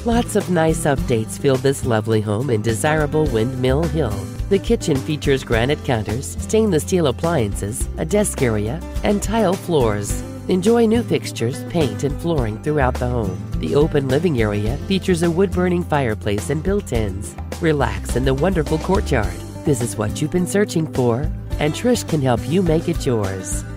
Lots of nice updates fill this lovely home in desirable Windmill Hill. The kitchen features granite counters, stainless steel appliances, a desk area, and tile floors. Enjoy new fixtures, paint, and flooring throughout the home. The open living area features a wood-burning fireplace and built-ins. Relax in the wonderful courtyard. This is what you've been searching for, and Trish can help you make it yours.